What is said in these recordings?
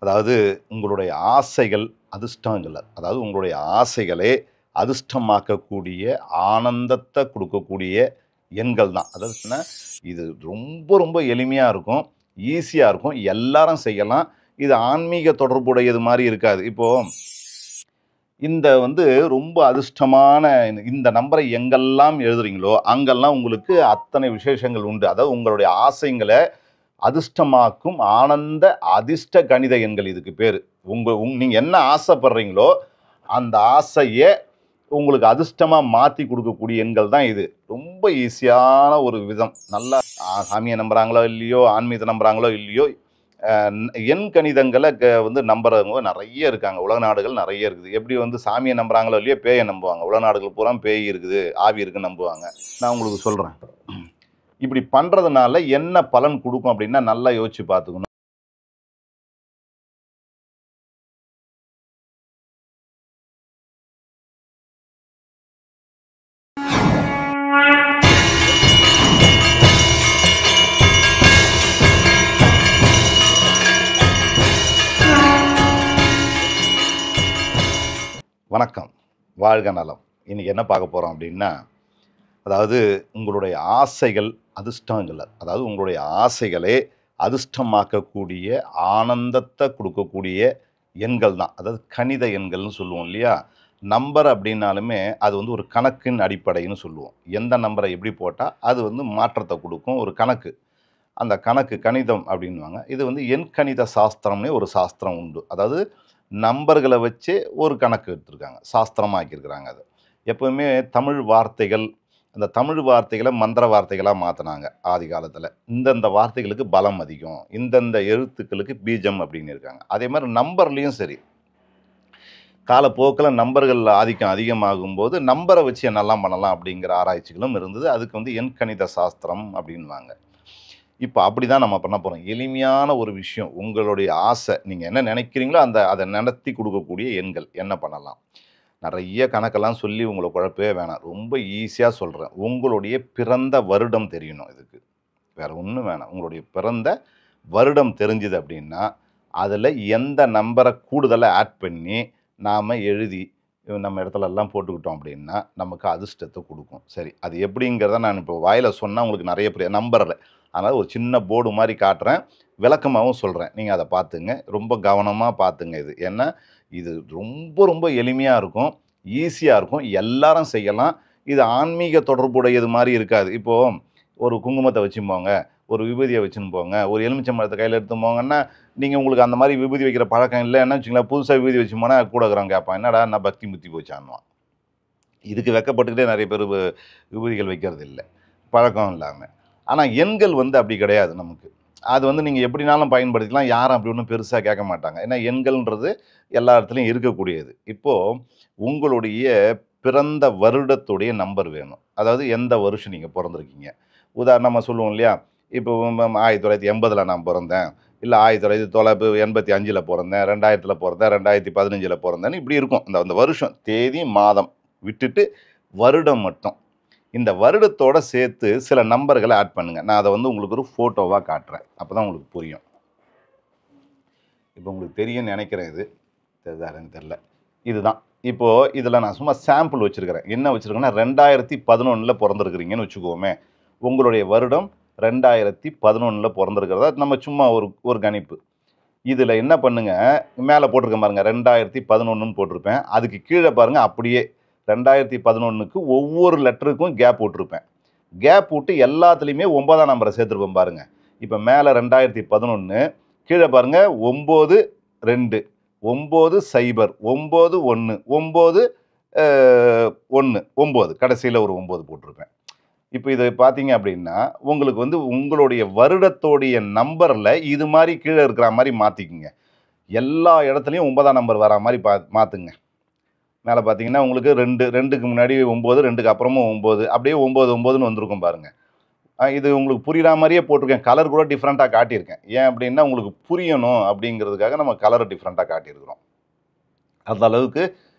அதாவது உங்களுடைய ஆசைகள் அதிர்ஷ்டங்கள். அதாவது உங்களுடைய ஆசைகளே அதிர்ஷ்டமாக்கக்கூடிய, ஆனந்தத்த குடுக்கக்கூடிய எண்கள் தான். அதாவது என்ன, இது ரொம்ப ரொம்ப எளிமையா இருக்கும். ஈஸியா இருக்கும். எல்லாரும் செய்யலாம். இது ஆன்மீக தொடர்புடையது மாரி இருக்காது. இப்போ இந்த ரொம்ப அதிர்ஷ்டமான இந்த நம்பரை எங்கெல்லாம் எழுதுறீங்களோ, அங்கெல்லாம் உங்களுக்கு அத்தனை விசேஷங்கள் உண்டு. அதாவது உங்களுடைய ஆசைங்கள அதிர்ஷ்டமாக்கும் ஆனந்த அதிர்ஷ்ட கணித எண்கள் இதுக்கு பேரு. நீங்க என்ன ஆசைப்படுறீங்களோ, அந்த ஆசைய உங்களுக்கு அதிர்ஷ்டமா மாத்தி குடுக்கக்கூடிய எண்கள் தான் இது. ரொம்ப ஈஸியான ஒரு விதம். நல்லா சாமிய நம்புறாங்களோ இல்லையோ, ஆன்மீகத்த நம்புறாங்களோ இல்லையோ, எண் கணிதங்கள நம்புறவங்க நெறைய இருக்காங்க. உலக நாடுகள் நெறைய இருக்குது. எப்படி சாமிய நம்புறாங்களோ இல்லையோ, பேய நம்புவாங்க. உலக நாடுகள் பூரா பேய் இருக்குது, ஆவி இருக்குன்னு நம்புவாங்க. நான் உங்களுக்கு சொல்றேன். இப்படி பண்றதுனால என்ன பலன் குடுக்கும் அப்படின்னா, நல்லா யோசிச்சு பார்த்துக்கணும். வணக்கம். வாழ்க நலம். இன்னைக்கு என்ன பார்க்க போறோம் அப்படின்னா, அதாவது உங்களுடைய ஆசைகள் அதிர்ஷ்டங்கள். அதாவது உங்களுடைய ஆசைகளே அதிர்ஷ்டமாக்கக்கூடிய, ஆனந்தத்த குடுக்கக்கூடிய எண்கள் தான். அதாவது கணித எண்கள்னு சொல்லுவோம் இல்லையா? நம்பர் அப்படின்னாலுமே அது ஒரு கணக்கின் அடிப்படைன்னு சொல்லுவோம். எந்த நம்பரை எப்படி போட்டா அது மாற்றத்த குடுக்கும். ஒரு கணக்கு. அந்த கணக்கு கணிதம் அப்படின்னுவாங்க. இது எண்கணித சாஸ்திரம்னே ஒரு சாஸ்திரம் உண்டு. அதாவது நம்பர்கள வச்சே ஒரு கணக்கு எடுத்திருக்காங்க. சாஸ்திரமா ஆக்கியிருக்கிறாங்க அத. எப்பவுமே தமிழ் வார்த்தைகள், அந்த தமிழ் வார்த்தைகள மந்திர வார்த்தைகளா மாத்துனாங்க ஆதி காலத்துல. இந்தந்த வார்த்தைகளுக்கு பலம் அதிகம். இந்தந்த எழுத்துக்களுக்கு பீஜம் அப்படின்னு இருக்காங்க. அதே மாரி நம்பர்லயும் சரி. காலப்போக்குல நம்பர்கள் ஆதிக்கம் அதிகமாகும்போது, நம்பர வச்சு என்னெல்லாம் பண்ணலாம் அப்படிங்கிற ஆராய்ச்சிகளும் இருந்தது. அதுக்கு எண்கணித சாஸ்திரம் அப்படின்னுவாங்க. இப்ப அப்படிதான் நம்ம பண்ண போறோம். எளிமையான ஒரு விஷயம். உங்களுடைய ஆசை. நீங்க என்ன நினைக்கிறீங்களோ, அத நடத்தி குடுக்கக்கூடிய எண்கள். என்ன பண்ணலாம்? நெறைய கணக்கெல்லாம் சொல்லி உங்கள குழப்பவே வேணாம். ரொம்ப ஈஸியா சொல்றேன். உங்களுடைய பிறந்த வருடம் தெரியணும் இதுக்கு. வேற ஒண்ணும் வேணாம். உங்களுடைய பிறந்த வருடம் தெரிஞ்சது அப்படின்னா, அதுல எந்த நம்பர கூடுதலா ஆட் பண்ணி, நாம எழுதி நம்ம இடத்துலலாம் போட்டுக்கிட்டோம் அப்படின்னா, நமக்கு அதிர்ஷ்டத்த குடுக்கும். சரி, அது எப்படிங்கிறத நான் இப்போ வாயில சொன்னா உங்களுக்கு நெறைய நம்பர்ல. அதனால ஒரு சின்ன போர்டு மாரி காட்டுறேன். விளக்கமாவும் சொல்றேன். நீங்க அத பார்த்துங்க. ரொம்ப கவனமா பார்த்துங்க இது. ஏன்னா, இது ரொம்ப ரொம்ப எளிமையா இருக்கும். ஈஸியா இருக்கும். எல்லாரும் செய்யலாம். இது ஆன்மீக தொடர்புடையது மாரி இருக்காது. இப்போ ஒரு குங்குமத்த வச்சுன்னு போங்க. ஒரு விபூதிய வச்சுன்னு போங்க. ஒரு எலுமிச்சம்பழத்த கையில எடுத்துன்னு போங்கன்னா, நீங்க உங்களுக்கு அந்த மாரி விபூதி வைக்கிற பழக்கம் இல்லன்னு வச்சுக்கங்களேன், புதுசா விபூதி வச்சுன்னு போனா கூட இருக்கிறவன் கேட்பான். "என்னடா என்ன பக்தி முத்தி போச்சான்னுவான்." இதுக்கு வெட்கப்பட்டுக்கிட்டே நெறைய பேரு விபூதிகள் வைக்கிறது இல்ல. பழக்கம் இல்லாம. ஆனா எண்கள் அப்படி கிடையாது நமக்கு. அது நீங்க எப்படினாலும் பயன்படுத்திக்கலாம். யாரும் அப்படி ஒண்ணும் பெருசா கேட்க மாட்டாங்க. ஏன்னா எண்கள்ன்றது எல்லா இடத்துலயும் இருக்கக்கூடியது. இப்போ உங்களுடைய பிறந்த வருடத்துடைய நம்பர் வேணும். அதாவது எந்த வருஷம் நீங்க பொறந்திருக்கீங்க. உதாரணமா சொல்லுவோம் இல்லையா? இப்போ 1980ல நான் பொறந்தேன். இல்ல 1985ல பொறந்தேன். 2000ல பொறந்தேன். 2015ல பொறந்தேன்னு இப்படி இருக்கும். அந்த அந்த வருஷம், தேதி, மாதம் விட்டுட்டு வருடம் மட்டும். இந்த வருடத்தோட சேர்த்து சில நம்பர்கள ஆட் பண்ணுங்க. நான் அத உங்களுக்கு ஒரு ஃபோட்டோவா காட்டுறேன். அப்பதான் உங்களுக்கு புரியும். இப்போ உங்களுக்கு தெரியும்னு நெனைக்கிறேன் இது. தெரியுதா என்னன்னு தெரியல. இதுதான். இப்போ இதுல நான் சும்மா சாம்பிள் வச்சிருக்கிறேன். என்ன வச்சிருக்கேன்னா 2011ல பொறந்திருக்கிறீங்கன்னு வச்சுக்குவோமே. உங்களுடைய வருடம் 2011ல பொறந்திருக்கிறதா நம்ம சும்மா ஒரு ஒரு கணிப்பு. இதுல என்ன பண்ணுங்க, மேல போட்டிருக்கேன் பாருங்க 2011ன்னு போட்டிருப்பேன். அதுக்கு கீழ பாருங்க அப்படியே 2011க்கு ஒவ்வொரு லெட்டருக்கும் கேப் விட்டுருப்பேன். கேப் விட்டு எல்லாத்துலயுமே 9ஆம் நம்பர சேர்த்திருப்பேன் பாருங்க. இப்ப மேல 2011 கீழ பாருங்க 9, 2, 9, 0, 9, 1, 9, 1, 9 கடைசியில ஒரு 9 போட்டிருப்பேன். இப்ப இத பார்த்தீங்க அப்படின்னா, உங்களுக்கு உங்களுடைய வருடத்தோடைய நம்பர்ல இது மாரி கீழ இருக்கிற மாரி மாத்திக்கங்க. எல்லா இடத்துலயும் 9ஆம் நம்பர் வரா மாரி மாத்துங்க. மேல பார்த்தீங்கன்னா, உங்களுக்கு 2, 2க்கு முன்னாடி 9, 2க்கு அப்புறமும் 9 அப்படியே 9, 9ன்னு வந்திருக்கும் பாருங்க. இது உங்களுக்கு புரியிற மாரியே போட்டிருக்கேன். கலர் கூட டிஃபரெண்ட்டா காட்டியிருக்கேன். ஏன் அப்படின்னா, உங்களுக்கு புரியணும் அப்படிங்கிறதுக்காக நம்ம கலர டிஃபரெண்ட்டா காட்டியிருக்கிறோம். அந்த அளவுக்கு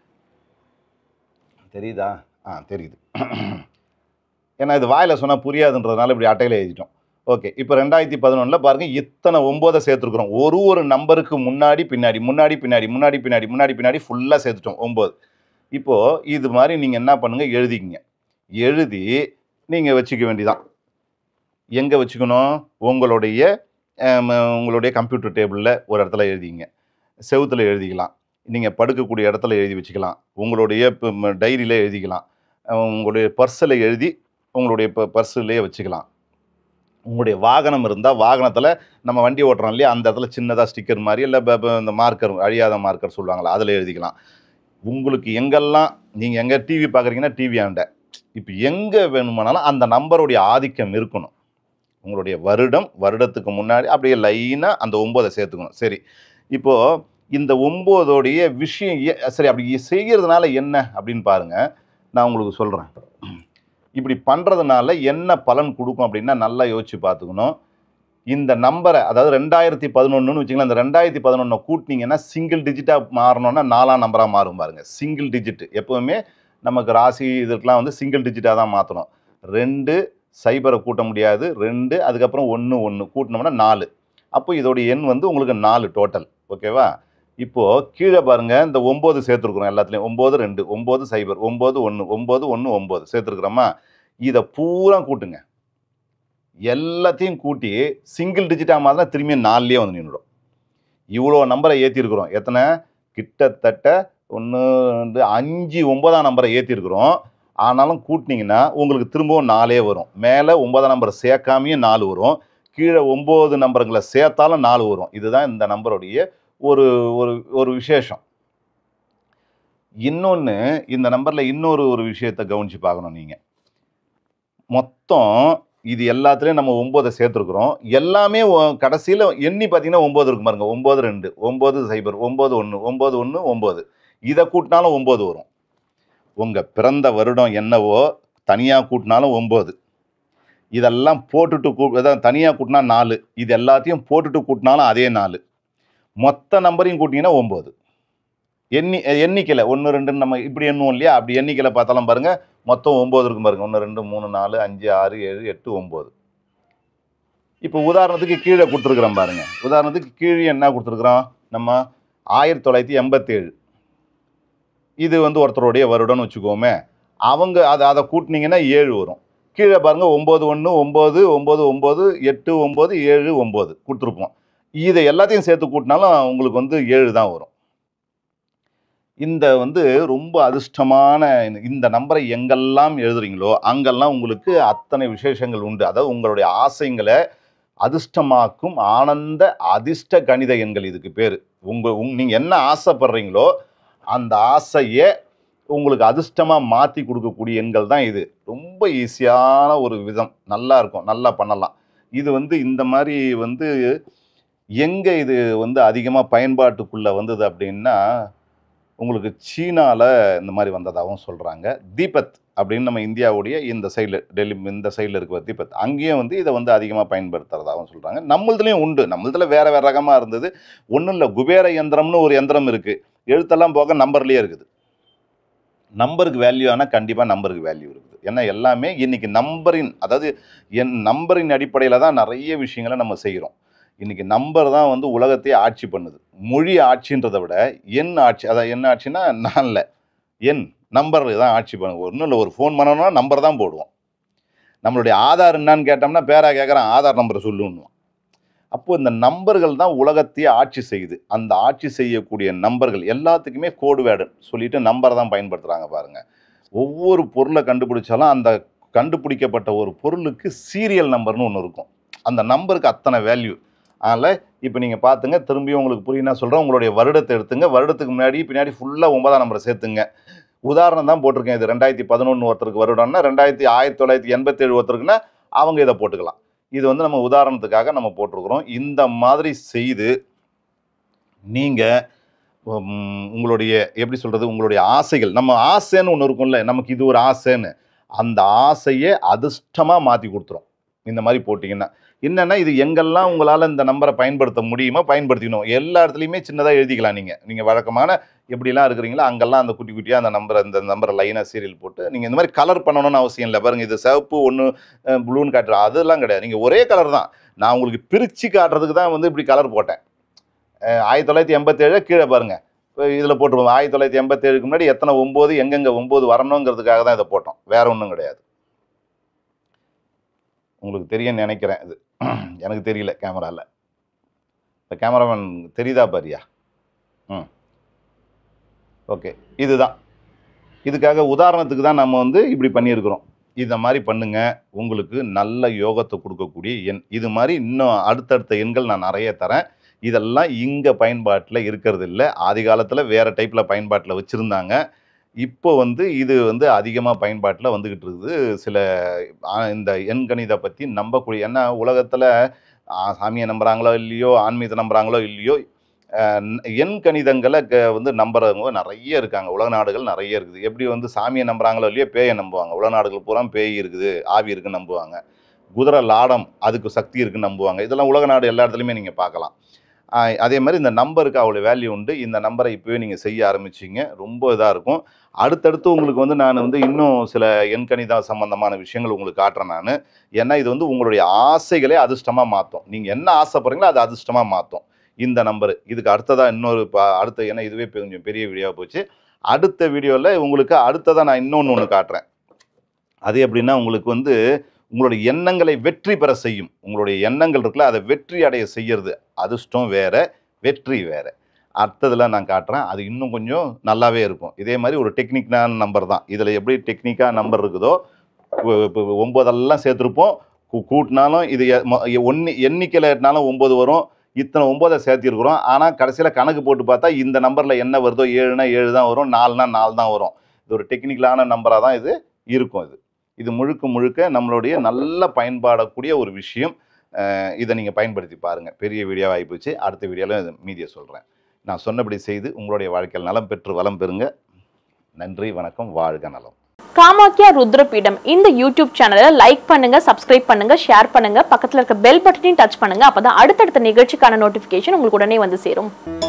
தெரியுதா? தெரியுது. ஏன்னா இது வாயில சொன்னா புரியாதுன்றதுனால இப்படி அட்டையில எழுதிட்டோம். ஓகே. இப்ப 2011ல பாருங்க இத்தனை 9 சேர்த்துருக்கிறோம். ஒரு நம்பருக்கு முன்னாடி, பின்னாடி, முன்னாடி, பின்னாடி, முன்னாடி, பின்னாடி, முன்னாடி, பின்னாடி ஃபுல்லா சேர்த்துட்டோம் 9. இப்போ இது மாரி நீங்க என்ன பண்ணுங்க, எழுதிக்கங்க. எழுதி நீங்க வச்சுக்க வேண்டியதான். எங்க வச்சுக்கணும்? உங்களுடைய உங்களுடைய கம்ப்யூட்டர் டேபிள்ல ஒரு இடத்துல எழுதிக்கங்க. செவுத்துல எழுதிக்கலாம். நீங்க படுக்கக்கூடிய இடத்துல எழுதி வச்சுக்கலாம். உங்களுடைய டைரியில எழுதிக்கலாம். உங்களுடைய பர்ஸ்ல எழுதி உங்களுடைய பர்ஸ்லயே வச்சுக்கலாம். உங்களுடைய வாகனம் இருந்தா, வாகனத்துல நம்ம வண்டி ஓட்டுறோம் இல்லையா? அந்த இடத்துல சின்னதா ஸ்டிக்கர் மாரி இல்ல இந்த மார்க்கர் அழியாத மார்க்கர் சொல்லுவாங்கல்ல, அதுல எழுதிக்கலாம். உங்களுக்கு எங்கெல்லாம் நீங்க எங்க டிவி பார்க்குறீங்கன்னா, டிவியாண்ட. இப்ப எங்க வேணுமானாலும் அந்த நம்பருடைய ஆதிக்கம் இருக்கணும். உங்களுடைய வருடத்துக்கு முன்னாடி அப்படியே லைனா அந்த 9 சேர்த்துக்கணும். சரி. இப்போ இந்த 9 விஷயம் சரி அப்படி செய்யறதுனால என்ன அப்படின்னு பாருங்க. நான் உங்களுக்கு சொல்றேன். இப்படி பண்றதுனால என்ன பலன் குடுக்கும் அப்படின்னா, நல்லா யோசிச்சு பார்த்துக்கணும். இந்த நம்பர அதாவது 2011ன்னு வச்சுக்கங்களேன். அந்த 2011 கூட்டுனீங்கன்னா, சிங்கிள் டிஜிட்டா மாறணும்னா 4ஆம் நம்பரா மாறும் பாருங்க. Single digit. எப்பவுமே நமக்கு ராசி இதற்கெல்லாம் வந்து சிங்கிள் டிஜிட்டா தான் மாத்தணும். 2 0 கூட்ட முடியாது. 2 அதுக்கப்புறம் 1 1 கூட்டுனோம்னா 4. அப்போ இதோட எண் வந்து உங்களுக்கு 4 டோட்டல். ஓகேவா? இப்போ கீழ பாருங்க இந்த 9 சேர்த்துருக்கிறோம் எல்லாத்துலயும். 9 2 9 0 9 1 9 1 9 சேர்த்துருக்கிறோமா? இத பூரா கூட்டுங்க. எல்லாத்தையும் கூட்டி சிங்கிள் டிஜிட்டா மாத்தினா திரும்பி 4லயே வந்து நின்னுடும். இவ்வளோ நம்பரை ஏத்திருக்கிறோம். எத்தனை? கிட்டத்தட்ட 1 2 5 9ஆம் நம்பரை ஏத்திருக்கிறோம். ஆனாலும் கூட்டுனீங்கன்னா உங்களுக்கு திரும்பவும் 4ஏ வரும். மேல 9ஆம் நம்பரை சேர்க்காமயும் 4 வரும். கீழே 9 நம்பருங்கள சேர்த்தாலும் 4 வரும். இதுதான் இந்த நம்பருடைய ஒரு ஒரு ஒரு விசேஷம். இன்னொன்னு இந்த நம்பர்ல ஒரு விஷயத்த கவனிச்சு பார்க்கணும் நீங்க. மொத்தம் இது எல்லாத்துலயும் நம்ம 9 சேர்த்துருக்கிறோம். எல்லாமே கடைசியில எண்ணி பார்த்தீங்கன்னா 9 இருக்கும் பாருங்க. 9 2 9 0 9 1 9 1 9. இத கூட்டினாலும் 9 வரும். உங்க பிறந்த வருடம் என்னவோ தனியா கூட்டினாலும் 9. இதெல்லாம் போட்டுட்டு அதான் தனியா கூட்டினா 4. இது எல்லாத்தையும் போட்டுட்டு கூட்டினாலும் அதே 4. மொத்த நம்பரையும் கூட்டிங்கன்னா 9. எண்ணிக்கையில 1 2ன்னு நம்ம இப்படி எண்ணுவோம் இல்லையா? அப்படி எண்ணிக்கையில பார்த்தாலும் பாருங்க மொத்தம் 9 இருக்கும் பாருங்க. 1 2 3 4 5 6 7 8 9. இப்போ உதாரணத்துக்கு கீழே கொடுத்துருக்குறோம் பாருங்க. உதாரணத்துக்கு கீழே என்ன கொடுத்துருக்குறோம்? நம்ம 1987. இது வந்து ஒருத்தருடைய வருடம்னு வச்சுக்கோமே. அவங்க அதை கூட்டினீங்கன்னா 7 வரும். கீழே பாருங்க 9 1 9 9 9 8 9 7 9 கொடுத்துருப்போம். இதை எல்லாத்தையும் சேர்த்து கூட்டினாலும் உங்களுக்கு வந்து 7 தான் வரும். இந்த வந்து ரொம்ப அதிர்ஷ்டமான இந்த நம்பரை எங்கெல்லாம் எழுதுறீங்களோ அங்கெல்லாம் உங்களுக்கு அத்தனை விசேஷங்கள் உண்டு. அதாவது உங்களுடைய ஆசைங்களை அதிர்ஷ்டமாக்கும் ஆனந்த அதிர்ஷ்ட கணித எண்கள் இதுக்கு பேரு. நீங்க என்ன ஆசைப்படுறீங்களோ அந்த ஆசையை உங்களுக்கு அதிர்ஷ்டமா மாத்தி கொடுக்கக்கூடிய எண்கள் தான் இது. ரொம்ப ஈஸியான ஒரு விதம். நல்லா இருக்கும். நல்லா பண்ணலாம். இது வந்து இந்த மாதிரி வந்து எங்க இது வந்து அதிகமா பயன்பாட்டுக்குள்ள வந்தது அப்படின்னா, உங்களுக்கு சீனால இந்த மாதிரி வந்ததாகவும் சொல்றாங்க. தீபத் அப்படின்னு நம்ம இந்தியாவுடைய இந்த சைடில் டெல்லி இந்த சைடில் இருக்கிற தீபத் அங்கேயும் வந்து இதை வந்து அதிகமாக பயன்படுத்துறதாகவும் சொல்கிறாங்க. நம்மளதுலேயும் உண்டு. நம்மளதுல வேற வேற ரகமாக இருந்தது. ஒன்றும் இல்லை, குபேர யந்திரம்னு ஒரு யந்திரம் இருக்குது. எழுத்தெல்லாம் போக நம்பர்லேயே இருக்குது. நம்பருக்கு வேல்யூ ஆனால் கண்டிப்பாக நம்பருக்கு வேல்யூ இருக்குது. ஏன்னா எல்லாமே இன்னைக்கு நம்பரின் அதாவது நம்பரின் அடிப்படையில் தான் நிறைய விஷயங்களை நம்ம செய்கிறோம். இன்னைக்கு நம்பர் தான் வந்து உலகத்தையே ஆட்சி பண்ணுது. மொழி ஆட்சின்றதை விட எண் ஆட்சி. அதாவது என்ன ஆட்சின்னா நான்ல எண் நம்பர் தான் ஆட்சி பண்ணுவோம். ஒன்றும் இல்லை, ஒரு ஃபோன் பண்ணணும்னா நம்பர் தான் போடுவோம். நம்மளுடைய ஆதார் என்னான்னு கேட்டோம்னா பேரா கேட்குறான், ஆதார் நம்பரை சொல்லுன்னுவோம். அப்போ இந்த நம்பர்கள் தான் உலகத்தையே ஆட்சி செய்யுது. அந்த ஆட்சி செய்யக்கூடிய நம்பர்கள் எல்லாத்துக்குமே கோடு வேர்டு சொல்லிட்டு நம்பரை தான் பயன்படுத்துகிறாங்க பாருங்க. ஒவ்வொரு பொருளை கண்டுபிடிச்சாலும் அந்த கண்டுபிடிக்கப்பட்ட ஒரு பொருளுக்கு சீரியல் நம்பர்னு ஒன்று இருக்கும். அந்த நம்பருக்கு அத்தனை வேல்யூ. அதனால் இப்போ நீங்கள் பார்த்துங்க, திரும்பியும் உங்களுக்கு புரியுன்னா சொல்கிறேன். உங்களுடைய வருடத்தை எடுத்துங்க. வருடத்துக்கு முன்னாடி பின்னாடி ஃபுல்லாக 9ஆம் நம்பரை சேர்த்துங்க. உதாரணம் தான் போட்டிருக்கேன். இது 2011 ஒருத்தருக்கு வருடம்னா 1987 ஒருத்தருக்குன்னா அவங்க இதை போட்டுக்கலாம். இது வந்து நம்ம உதாரணத்துக்காக நம்ம போட்டிருக்கிறோம். இந்த மாதிரி செய்து நீங்கள் உங்களுடைய எப்படி சொல்கிறது, உங்களுடைய ஆசைகள், நம்ம ஆசைன்னு ஒன்று இருக்கும்ல, நமக்கு இது ஒரு ஆசைன்னு, அந்த ஆசையை அதிர்ஷ்டமாக மாற்றி கொடுத்துரும் இந்த மாதிரி போட்டிங்கன்னா என்னென்னா இது எங்கெல்லாம் உங்களால் இந்த நம்பரை பயன்படுத்த முடியுமோ பயன்படுத்திக்கணும். எல்லா இடத்துலையுமே சின்னதாக எழுதிக்கலாம். நீங்கள் வழக்கமான எப்படிலாம் இருக்கிறீங்களோ அங்கெல்லாம் அந்த குட்டி குட்டியாக அந்த நம்பரை இந்த நம்பரை லைனாக சீரியல் போட்டு நீங்கள் இந்த மாதிரி கலர் பண்ணணும்னு அவசியம் இல்லை. பாருங்கள், இது சிவப்பு ஒன்று ப்ளூன்னு காட்டுறோம், அதெல்லாம் கிடையாது. நீங்கள் ஒரே கலர் தான். நான் உங்களுக்கு பிரித்து காட்டுறதுக்கு தான் வந்து இப்படி கலர் போட்டேன். 1987 கீழே பாருங்கள் இதில் போட்டுருவோம். 1987க்கு முன்னாடி எத்தனை 9 எங்கெங்கே 9 வரணுங்கிறதுக்காக தான் இதை போட்டோம், வேற ஒன்றும் கிடையாது. உங்களுக்கு தெரியும்னு நினைக்கிறேன். இது எனக்கு தெரியல கேமராவில். இந்த கேமராமேன் தெரியுதா பாரியா? ஓகே, இதுதான். இதுக்காக உதாரணத்துக்கு தான் நம்ம வந்து இப்படி பண்ணியிருக்கிறோம். இந்த மாதிரி பண்ணுங்க, உங்களுக்கு நல்ல யோகத்தை கொடுக்கக்கூடிய எண். இது மாதிரி இன்னும் அடுத்தடுத்த எண்கள் நான் நிறைய தரேன். இதெல்லாம் இங்கே பயன்பாட்டில் இருக்கிறது இல்லை. ஆதி காலத்தில் வேறு டைப்பில் பயன்பாட்டில் வச்சுருந்தாங்க. இப்போ வந்து இது வந்து அதிகமாக பயன்பாட்டில் வந்துக்கிட்டு இருக்குது. சில இந்த எண்கணிதை பற்றி நம்பக்கூடிய, ஏன்னா உலகத்தில் சாமியை நம்புகிறாங்களோ இல்லையோ, ஆன்மீகத்தை நம்புகிறாங்களோ இல்லையோ, எண் கணிதங்களை வந்து நம்புறவங்க நிறைய இருக்காங்க. உலக நாடுகள் நிறைய இருக்குது. எப்படி வந்து சாமியை நம்புகிறாங்களோ இல்லையோ பேயை நம்புவாங்க. உலக நாடுகள் பூரா பேய் இருக்குது, ஆவி இருக்குன்னு நம்புவாங்க. குதிரை லாடம் அதுக்கு சக்தி இருக்குன்னு நம்புவாங்க. இதெல்லாம் உலக நாடு எல்லா இடத்துலையுமே நீங்கள் பார்க்கலாம். அதே மாதிரி இந்த நம்பருக்கு அவ்வளோ வேல்யூ உண்டு. இந்த நம்பரை இப்போவே நீங்கள் செய்ய ஆரம்பிச்சிங்க, ரொம்ப இதாக இருக்கும். அடுத்தடுத்து உங்களுக்கு வந்து நான் வந்து இன்னும் சில எண்கணித சம்பந்தமான விஷயங்கள் உங்களுக்கு காட்டுறேன் நான். ஏன்னா இது வந்து உங்களுடைய ஆசைகளே அதிர்ஷ்டமாக மாற்றும். நீங்கள் என்ன ஆசைப்படுறீங்களோ அது அதிர்ஷ்டமாக மாற்றும் இந்த நம்பரு. இதுக்கு அடுத்ததாக இன்னொரு அடுத்த, ஏன்னா இதுவே கொஞ்சம் பெரிய வீடியோவாக போச்சு. அடுத்த வீடியோவில் உங்களுக்கு அடுத்ததாக நான் இன்னொன்று காட்டுறேன். அது எப்படின்னா உங்களுக்கு வந்து உங்களுடைய எண்ணங்களை வெற்றி பெற செய்யும். உங்களுடைய எண்ணங்கள் இருக்குல்ல, அதை வெற்றி அடைய செய்யறது. அதிர்ஷ்டம் வேற, வெற்றி வேற. அடுத்ததில் நான் காட்டுறேன். அது இன்னும் கொஞ்சம் நல்லாவே இருக்கும். இதே மாதிரி ஒரு டெக்னிக்கான நம்பர் தான். இதில் எப்படி டெக்னிக்காக நம்பர் இருக்குதோ, இப்போ 9 சேர்த்துருப்போம். கூட்டினாலும் இது எண்ணிக்கையில் எட்டினாலும் 9 வரும். இத்தனை 9 சேர்த்திருக்கிறோம். ஆனால் கடைசியில் கணக்கு போட்டு பார்த்தா இந்த நம்பரில் என்ன வருதோ, 7னா 7 தான் வரும், 4னா 4 தான் வரும். இது ஒரு டெக்னிக்கலான நம்பராக தான் இது இருக்கும். இது முழுக்க முழுக்க நம்மளுடைய நல்ல பயன்பாடக்கூடிய ஒரு விஷயம். இதை நீங்கள் பயன்படுத்தி பாருங்கள். பெரிய வீடியோவாக ஆகிப்போச்சு. அடுத்த வீடியோவில் மீதியை சொல்கிறேன். நான் சொன்னபடி செய்து உங்களுடைய வாழ்க்கையில் நலம் பெற்று வளம் பெறுங்க. நன்றி, வணக்கம், வாழ்க நலம். காமாக்கியா ருத்ரபீடம் இந்த யூடியூப் சேனலை லைக் பண்ணுங்க, சப்ஸ்கிரைப் பண்ணுங்க, ஷேர் பண்ணுங்க, பக்கத்தில் இருக்க பெல் பட்டனையும் டச் பண்ணுங்க. அப்பதான் அடுத்தடுத்த நிகழ்ச்சிக்கான நோட்டிபிகேஷன் உங்களுக்கு உடனே வந்து சேரும்.